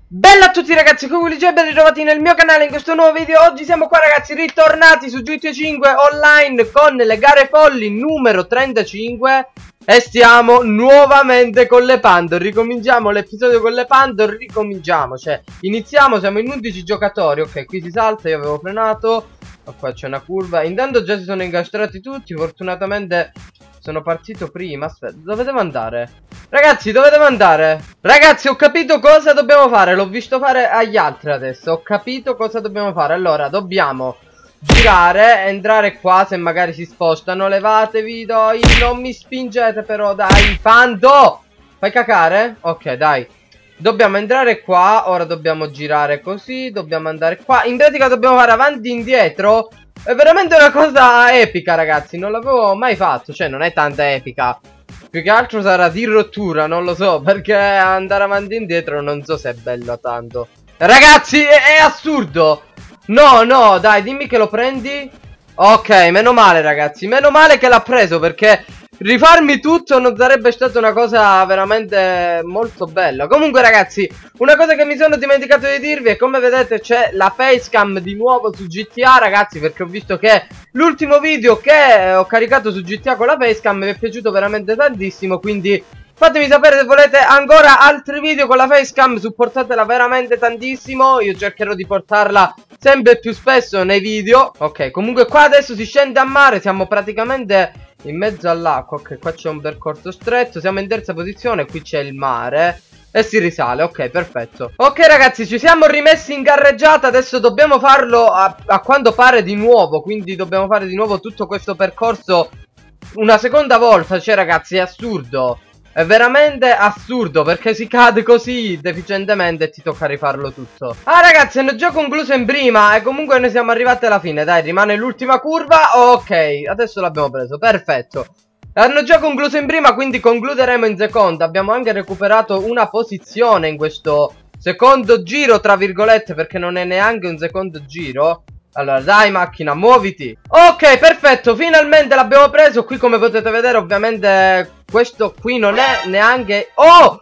Bella a tutti ragazzi, qui Willy J, ben ritrovati nel mio canale in questo nuovo video. Oggi siamo qua ragazzi, ritornati su GTA 5 online con le gare folli numero 35. E stiamo nuovamente con le Pandor. Ricominciamo l'episodio con le Pandor, cioè iniziamo, siamo in 11 giocatori. Ok, qui si salta, io avevo frenato. Ma qua c'è una curva. Intanto già si sono incastrati tutti, fortunatamente sono partito prima. Aspetta, dove devo andare? Ragazzi, dove devo andare? Ragazzi, ho capito cosa dobbiamo fare. L'ho visto fare agli altri adesso. Ho capito cosa dobbiamo fare. Allora, dobbiamo girare, entrare qua. Se magari si spostano, levatevi, dai. Non mi spingete però, dai. Pando! Fai cacare? Ok, dai. Dobbiamo entrare qua. Ora dobbiamo girare così. Dobbiamo andare qua. In pratica dobbiamo fare avanti e indietro. È veramente una cosa epica ragazzi. Non l'avevo mai fatto. Cioè non è tanta epica. Più che altro sarà di rottura. Non lo so. Perché andare avanti e indietro non so se è bello tanto. Ragazzi è assurdo. No no dai, dimmi che lo prendi. Ok, meno male ragazzi. Meno male che l'ha preso, perché rifarmi tutto non sarebbe stata una cosa veramente molto bella. Comunque ragazzi, una cosa che mi sono dimenticato di dirvi è, come vedete c'è la facecam di nuovo su GTA ragazzi, perché ho visto che l'ultimo video che ho caricato su GTA con la facecam mi è piaciuto veramente tantissimo. Quindi fatemi sapere se volete ancora altri video con la facecam, supportatela veramente tantissimo. Io cercherò di portarla sempre più spesso nei video. Ok, comunque qua adesso si scende a mare, siamo praticamente in mezzo all'acqua. Ok, qua c'è un percorso stretto, siamo in terza posizione, qui c'è il mare e si risale. Ok, perfetto. Ok ragazzi, ci siamo rimessi in carreggiata. Adesso dobbiamo farlo a quanto pare di nuovo. Quindi dobbiamo fare di nuovo tutto questo percorso una seconda volta. Cioè ragazzi, è assurdo. È veramente assurdo, perché si cade così deficientemente e ti tocca rifarlo tutto. Ah ragazzi, hanno già concluso in prima e comunque noi siamo arrivati alla fine. Dai, rimane l'ultima curva. Ok, adesso l'abbiamo preso, perfetto. Hanno già concluso in prima, quindi concluderemo in seconda. Abbiamo anche recuperato una posizione in questo secondo giro, tra virgolette, perché non è neanche un secondo giro. Allora dai macchina, muoviti. Ok, perfetto, finalmente l'abbiamo preso. Qui come potete vedere ovviamente questo qui non è neanche... Oh,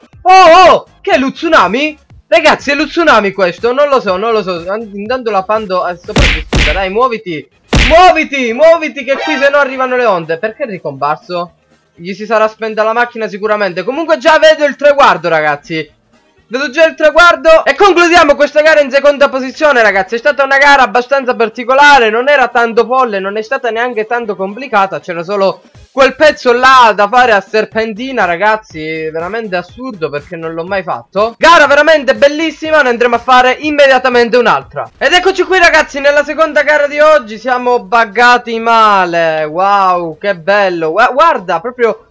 che è lo tsunami? Ragazzi, è lo tsunami questo, non lo so. Intanto la Pando è sopravvissuta. Dai, muoviti. Muoviti che qui se no arrivano le onde. Perché è ricomparso? Gli si sarà spenta la macchina sicuramente. Comunque già vedo il traguardo ragazzi. Vedo già il traguardo. E concludiamo questa gara in seconda posizione ragazzi. È stata una gara abbastanza particolare. Non era tanto folle, non è stata neanche tanto complicata. C'era solo quel pezzo là da fare a serpentina ragazzi. Veramente assurdo, perché non l'ho mai fatto. Gara veramente bellissima. Ne andremo a fare immediatamente un'altra. Ed eccoci qui ragazzi, nella seconda gara di oggi. Siamo buggati male. Wow, che bello. Guarda, proprio...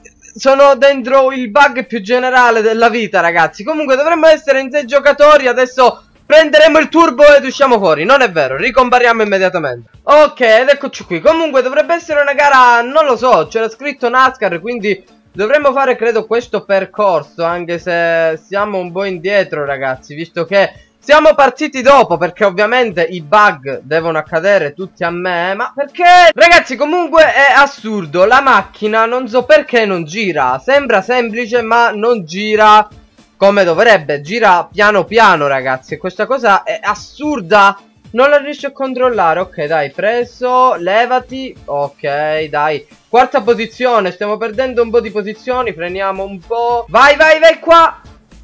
sono dentro il bug più generale della vita ragazzi. Comunque dovremmo essere in 6 giocatori. Adesso prenderemo il turbo ed usciamo fuori. Non è vero, ricompariamo immediatamente. Ok, ed eccoci qui. Comunque dovrebbe essere una gara, non lo so, c'era scritto NASCAR, quindi dovremmo fare credo questo percorso. Anche se siamo un po' indietro ragazzi, visto che siamo partiti dopo, perché ovviamente i bug devono accadere tutti a me. Ma perché? Ragazzi, comunque è assurdo. La macchina non so perché non gira. Sembra semplice ma non gira come dovrebbe. Gira piano piano ragazzi. E questa cosa è assurda. Non la riesco a controllare. Ok dai, preso. Levati. Ok dai, quarta posizione. Stiamo perdendo un po' di posizioni. Freniamo un po'. Vai qua.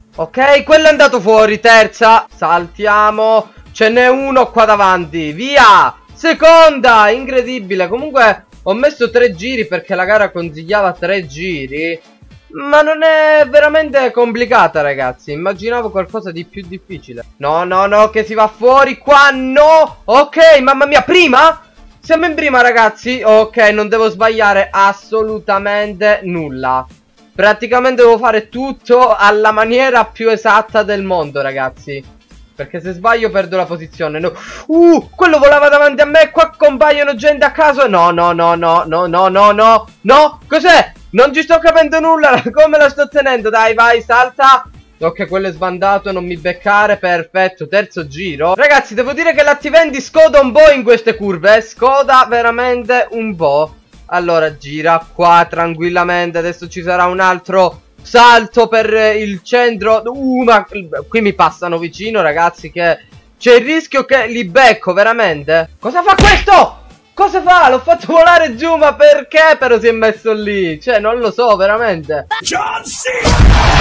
Ok, quello è andato fuori, terza. Saltiamo. Ce n'è uno qua davanti. Via. Seconda, incredibile. Comunque ho messo 3 giri perché la gara consigliava 3 giri. Ma non è veramente complicata ragazzi. Immaginavo qualcosa di più difficile. No, che si va fuori qua. No. Ok, mamma mia, prima? Siamo in prima ragazzi. Ok, non devo sbagliare assolutamente nulla. Praticamente devo fare tutto alla maniera più esatta del mondo ragazzi, perché se sbaglio perdo la posizione. No. Quello volava davanti a me. Qua compaiono gente a caso. No. Cos'è? Non ci sto capendo nulla. Come la sto tenendo? Dai, vai, salta. Ok, quello è sbandato, non mi beccare. Perfetto, terzo giro. Ragazzi, devo dire che l'Attivendi scoda un po' in queste curve. Scoda veramente un po'. Allora gira qua tranquillamente. Adesso ci sarà un altro salto per il centro. Ma qui mi passano vicino, ragazzi, che c'è il rischio che li becco, veramente. Cosa fa questo? Cosa fa? L'ho fatto volare giù, ma perché però si è messo lì? Cioè, non lo so, veramente. John Cena!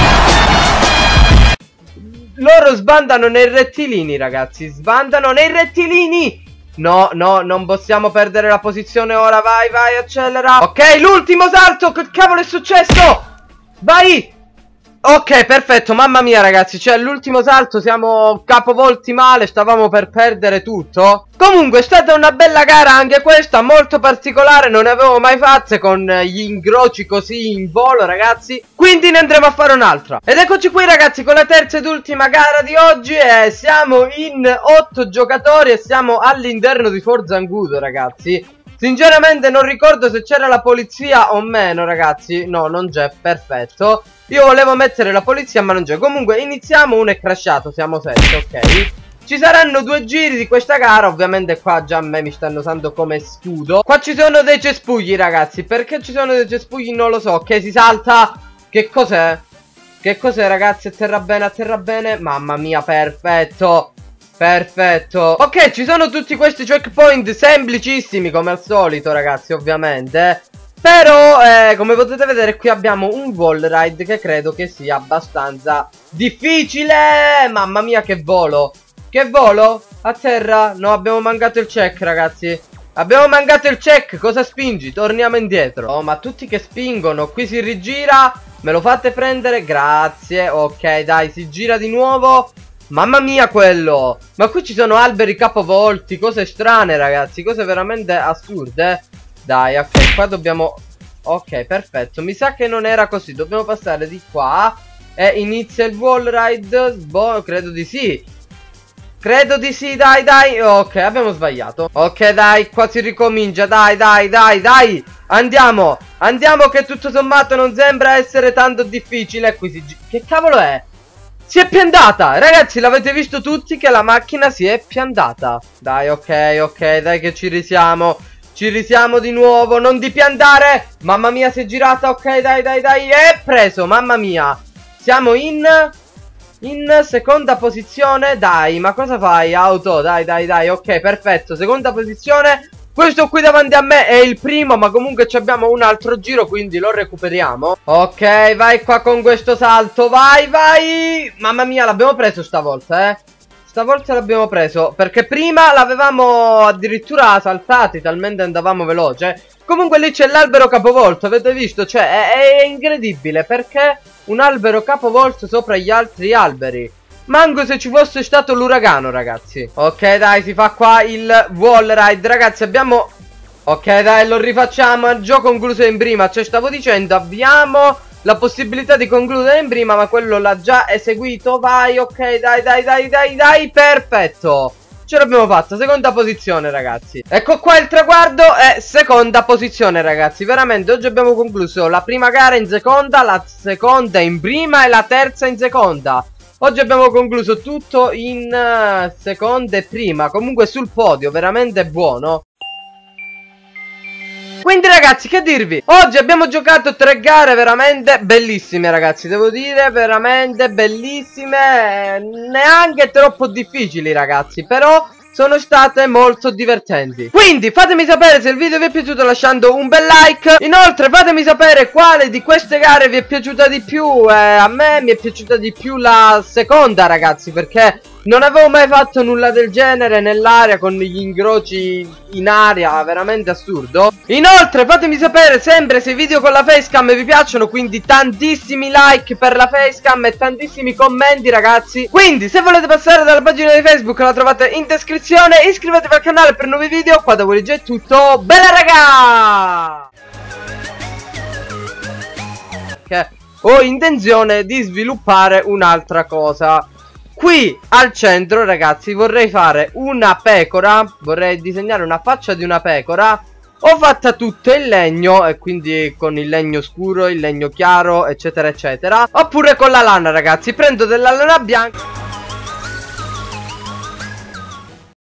Loro sbandano nei rettilini, ragazzi. Sbandano nei rettilini. No, no, non possiamo perdere la posizione ora. Vai, vai, accelera. Ok, l'ultimo salto. Che cavolo è successo? Vai. Ok, perfetto, mamma mia, ragazzi, cioè l'ultimo salto siamo capovolti male, stavamo per perdere tutto. Comunque è stata una bella gara anche questa, molto particolare, non ne avevo mai fatte con gli incroci così in volo, ragazzi. Quindi ne andremo a fare un'altra. Ed eccoci qui, ragazzi, con la terza ed ultima gara di oggi. E siamo in 8 giocatori e siamo all'interno di Forza Angudo, ragazzi. Sinceramente non ricordo se c'era la polizia o meno, ragazzi. No, non c'è, perfetto. Io volevo mettere la polizia ma non c'è. Comunque iniziamo, uno è crashato, siamo 7, ok. Ci saranno 2 giri di questa gara. Ovviamente qua già a me mi stanno usando come scudo. Qua ci sono dei cespugli, ragazzi. Perché ci sono dei cespugli non lo so. Ok, si salta. Che cos'è? Che cos'è, ragazzi? Atterra bene, atterra bene. Mamma mia, perfetto. Perfetto. Ok, ci sono tutti questi checkpoint semplicissimi come al solito, ragazzi, ovviamente. Però, come potete vedere, qui abbiamo un wall ride che credo che sia abbastanza difficile. Mamma mia, che volo. Che volo? A terra? No, abbiamo mancato il check, ragazzi. Abbiamo mancato il check. Cosa spingi? Torniamo indietro. Oh, ma tutti che spingono. Qui si rigira. Me lo fate prendere? Grazie. Ok, dai, si gira di nuovo. Mamma mia quello. Ma qui ci sono alberi capovolti. Cose strane, ragazzi. Cose veramente assurde. Dai, ok, qua dobbiamo... Ok, perfetto. Mi sa che non era così. Dobbiamo passare di qua. E inizia il wall ride. Boh, credo di sì. Credo di sì, dai, dai. Ok, abbiamo sbagliato. Ok, dai, qua si ricomincia. Dai, dai, dai, dai. Andiamo. Andiamo che tutto sommato non sembra essere tanto difficile. Qui si... Che cavolo è? Si è piantata. Ragazzi, l'avete visto tutti che la macchina si è piantata. Dai, ok, ok, dai che ci risiamo. Ci risiamo di nuovo. Non di piantare. Mamma mia, si è girata. Ok, dai, dai, dai. E preso, mamma mia. Siamo in seconda posizione. Dai, ma cosa fai, auto? Dai, dai, dai. Ok, perfetto, seconda posizione. Questo qui davanti a me è il primo, ma comunque abbiamo un altro giro, quindi lo recuperiamo. Ok, vai qua con questo salto. Vai, vai. Mamma mia, l'abbiamo preso stavolta, Stavolta l'abbiamo preso, perché prima l'avevamo addirittura saltati, talmente andavamo veloce. Comunque lì c'è l'albero capovolto, avete visto? Cioè, è incredibile, perché un albero capovolto sopra gli altri alberi. Manco se ci fosse stato l'uragano, ragazzi. Ok, dai, si fa qua il wall ride. Ragazzi, abbiamo... Ok, dai, lo rifacciamo. Già concluso in prima. Cioè, stavo dicendo, abbiamo la possibilità di concludere in prima, ma quello l'ha già eseguito. Vai, ok, dai, dai, dai, dai, dai. Perfetto. Ce l'abbiamo fatta. Seconda posizione, ragazzi. Ecco qua il traguardo. È seconda posizione, ragazzi. Veramente, oggi abbiamo concluso la prima gara in seconda, la seconda in prima e la terza in seconda. Oggi abbiamo concluso tutto in seconda e prima. Comunque sul podio, veramente buono. Quindi ragazzi, che dirvi? Oggi abbiamo giocato 3 gare veramente bellissime, ragazzi. Devo dire, veramente bellissime. Neanche troppo difficili, ragazzi. Però sono state molto divertenti. Quindi fatemi sapere se il video vi è piaciuto lasciando un bel like. Inoltre fatemi sapere quale di queste gare vi è piaciuta di più. A me mi è piaciuta di più la seconda, ragazzi, perché non avevo mai fatto nulla del genere nell'aria con gli incroci in aria, veramente assurdo. Inoltre fatemi sapere sempre se i video con la facecam vi piacciono, quindi tantissimi like per la facecam e tantissimi commenti, ragazzi. Quindi se volete passare dalla pagina di Facebook la trovate in descrizione. Iscrivetevi al canale per nuovi video. Qua da Willy è tutto. Bella raga! Che ho intenzione di sviluppare un'altra cosa. Qui al centro, ragazzi, vorrei fare una pecora. Vorrei disegnare una faccia di una pecora. Ho fatta tutta in legno, e quindi con il legno scuro, il legno chiaro, eccetera eccetera. Oppure con la lana, ragazzi. Prendo della lana bianca.